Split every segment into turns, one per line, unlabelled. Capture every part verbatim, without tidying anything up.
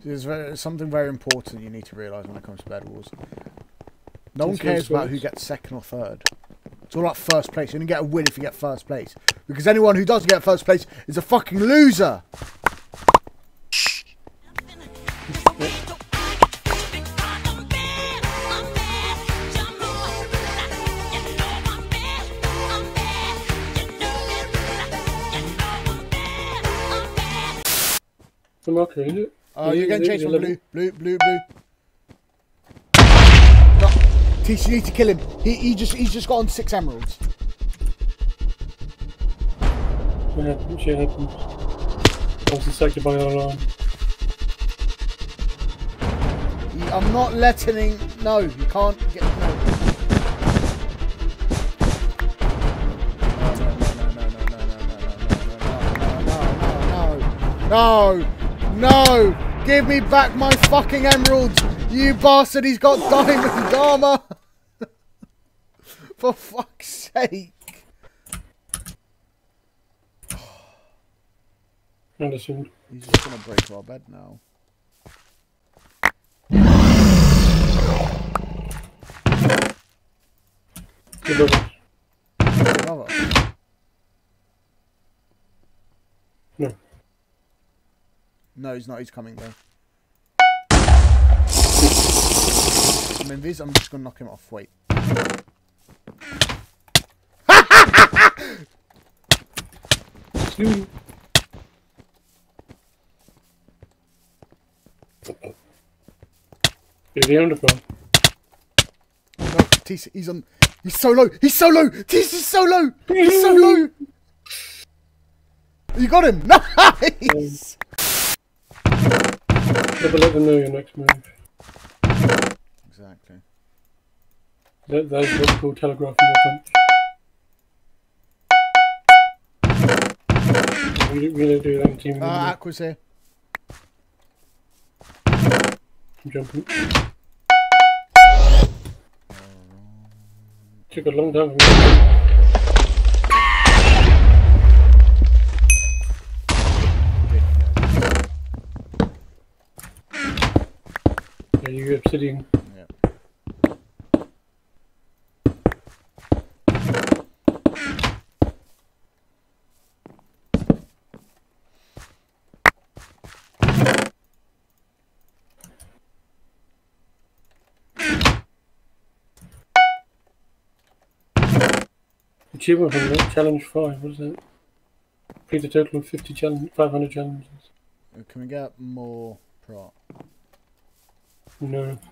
There's very, something very important you need to realise when it comes to Bedwars. No one cares about who gets second or third. It's all about first place. You only get a win if you get first place. Because anyone who doesn't get first place is a fucking loser.
I'm okay, isn't it?
Oh, uh, you're getting chased from blue. Blue, blue, blue. No. T C, you need to kill him. He, he just, he's just got on six emeralds.
What happened? Shit happened. I was distracted by our alarm.
I'm not letting him. No, you can't get. No. No, no, no, no, no, no, no, no, no, no, no, no. No! Give me back my fucking emeralds! You bastard, he's got diamond armor! For fuck's sake!
Understood.
He's just gonna break our bed now.
Good
Brother.
No.
No, he's not. He's coming though. I'm in Viz. I'm just gonna knock him off. Wait.
Is he on the phone?
No, T C. He's on. He's so low. He's so low. T C's so low. He's so low. You got him. Nice.
Never let them know your next move.
Exactly.
That, that is what's called telegraphing your punch. We don't really do that in team.
Ah, uh, Aqua's here.
I'm jumping. Took a long time for me. Yeah, you obsidian.
Yep.
Achievement from that, challenge five, what is that? Complete a total of fifty challenge, five hundred challenges.
Can we get more prop?
No.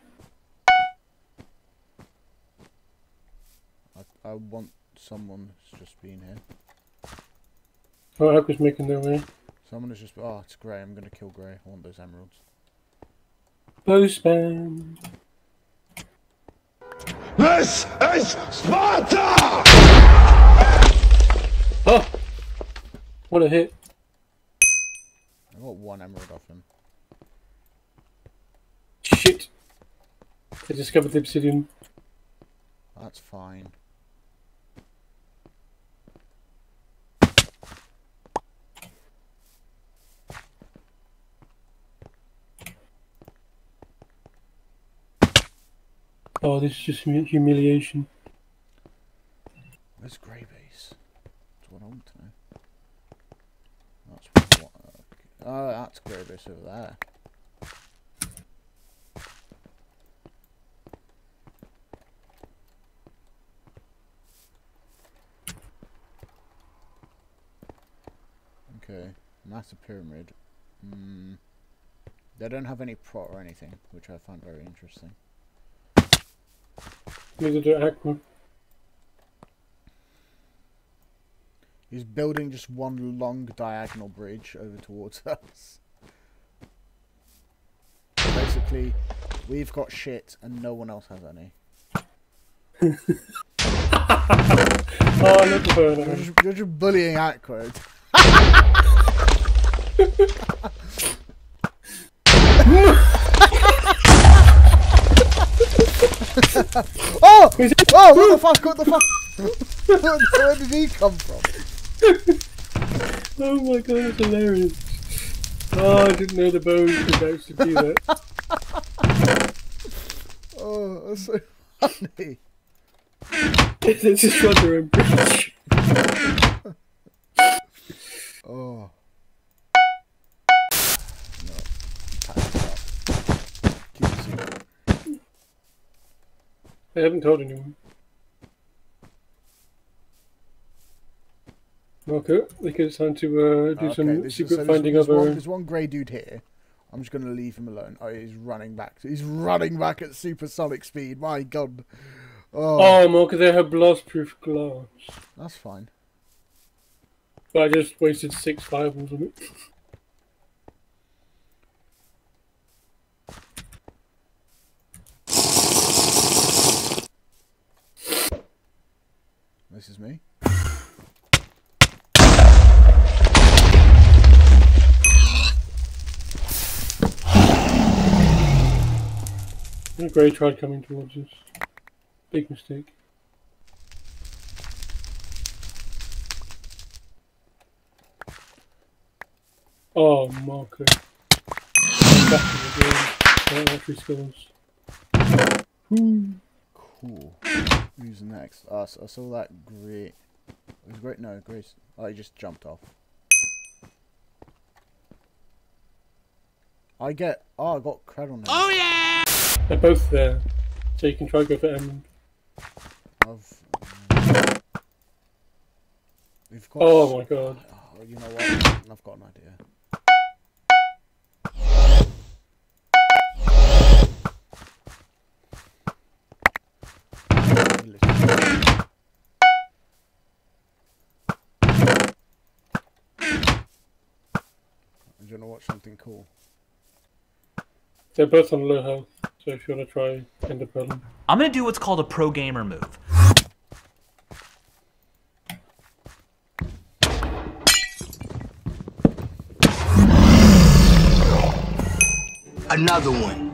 I, I want someone who's just been here.
Oh, Aqua's making their way.
Someone who's just. Oh, it's grey. I'm gonna kill grey. I want those emeralds.
Postman.
This is Sparta!
Oh! What a hit.
I got one emerald off him.
Shit. I discovered the obsidian.
That's fine.
Oh, this is just humiliation.
Where's grey base? That's what I want to know. That's what. Uh, oh, that's grey base over there. Okay, massive pyramid. Mm, they don't have any prot or anything, which I find very interesting.
Neither do Aqua.
He's building just one long diagonal bridge over towards us. Basically, we've got shit and no one else has any.
Oh, look at her.
You're just, you're just bullying Aqua. Oh! Oh, what the fuck? What the fuck? Where did he come from?
Oh my god, that's hilarious. Oh, I didn't know the bow could actually do that.
Oh, that's so funny.
They just run their own bridge.
Oh. No. Keep it secret.
I haven't told anyone. Okay, I think it's time to uh, do
okay,
some
this
secret
is, so
finding
there's,
of
there's,
our...
one, there's one grey dude here. I'm just going to leave him alone. Oh, he's running back. He's running back at supersonic speed. My God. Oh,
Oh, Mark, they have blast-proof glass.
that's fine.
But I just wasted six fireballs on it.
This is me.
The grey tried coming towards us. Big mistake. Oh, Marco. I'm back in the game. Don't have three skills.
Cool. Who's next? Oh, I saw that great. It was great. No, Grace. Oh, he just jumped off. I get. Oh, I got cred on him.
Oh yeah!
They're both there. So you can try to go for Emerald.
I've. We've got.
Oh my God.
Oh, you know what? I've got an idea. Do you want to watch something cool?
They're both on low health, so if you want to try Ender Pearl.
I'm gonna do what's called a pro gamer move.
Another one.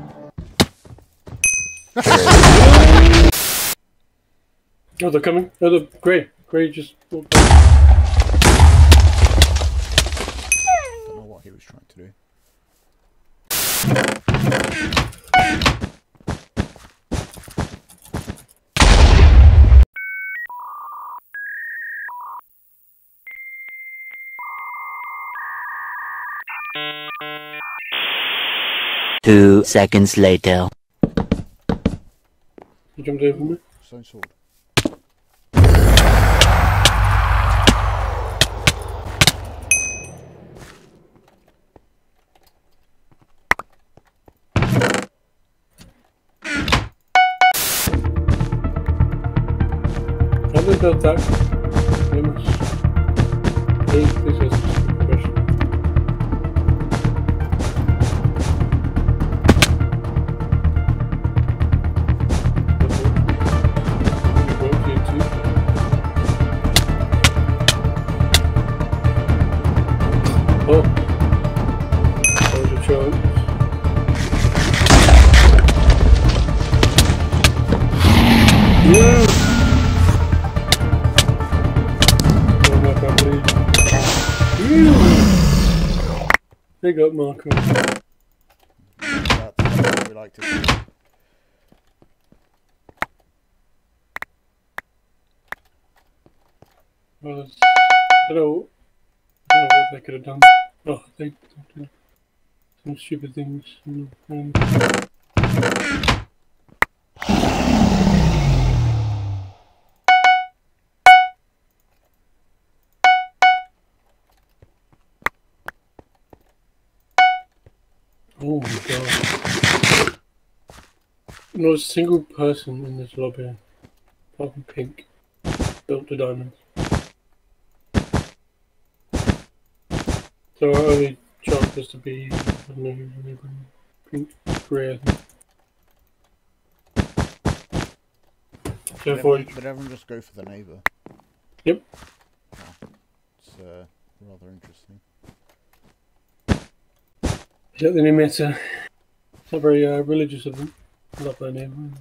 Oh, they're coming. Oh, the Grey. Grey just walked by.
I don't know what he was trying to do.
Two seconds later.
You jumped over me?
Stone sword.
How they built that? Famous. Hey, this is a question. Oh, that was a chance. Yeah. Oh my God, big up, Marco.
That's what we like to see.
Well, it's- I don't know. I don't know what they could have done. Oh, they did some stupid things. Um, oh my God. Not a single person in this lobby, apart from Pink, built the diamonds. So our only chance is to be, I don't know, maybe Pink, Grey, I think. So
But
for
everyone, but everyone just go for the neighbour.
Yep.
Oh, it's uh, rather interesting.
Is that the new meta? It's not very uh, religious of them. I love their name.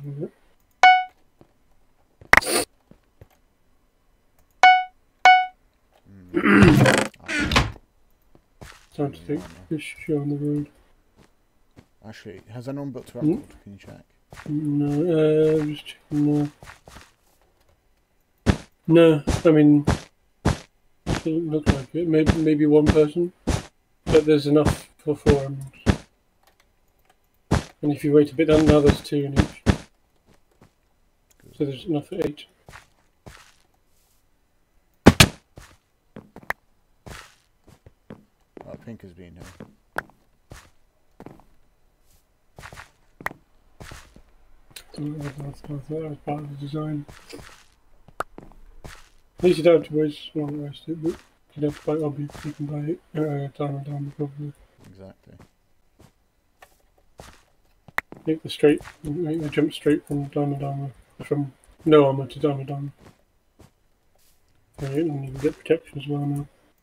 Time to take this show on the road.
Actually, has anyone booked a record? Mm. Can you check?
No, uh, I'm just checking now. No, I mean, doesn't look like it. Maybe, maybe one person, but there's enough for four emeralds. And if you wait a bit, then now there's two in each. So there's enough for eight.
Oh, pink has been here.
That's, that's, that was part of the design. At least you don't have to waste, well, not waste it, but you don't have to buy objects, you can buy it uh, diamond diamond probably.
Exactly.
Make the straight, make the jump straight from diamond armor, from no armor to diamond armor. Right, and you can get protection as well now.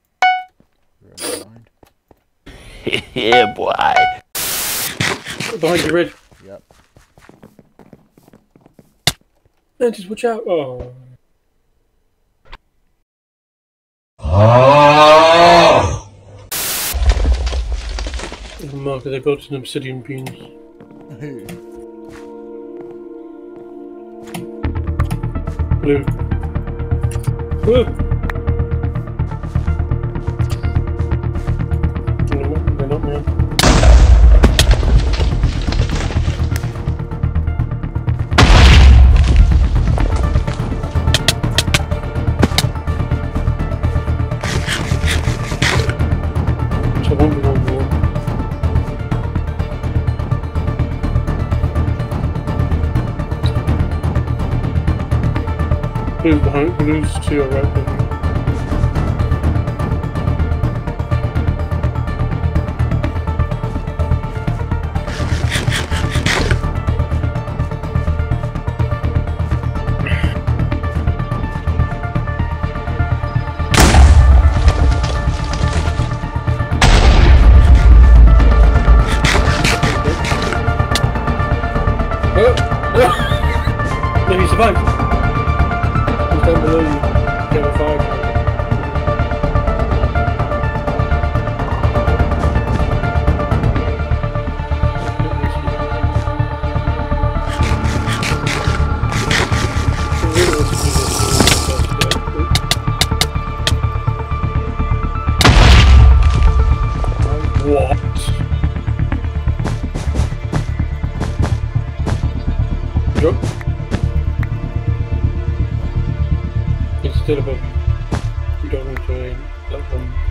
Yeah, boy.
Behind you, Red.
Yep.
No, just watch out. Oh.
Oh!
Mark, they built some obsidian beams. Blue. Woo! They're not me. So one more wall. Blue's behind, blue's to your right. Baby. No, he survived. He's down below you. Get a fire. What? Drop. It's still above you. You don't want to aim that one.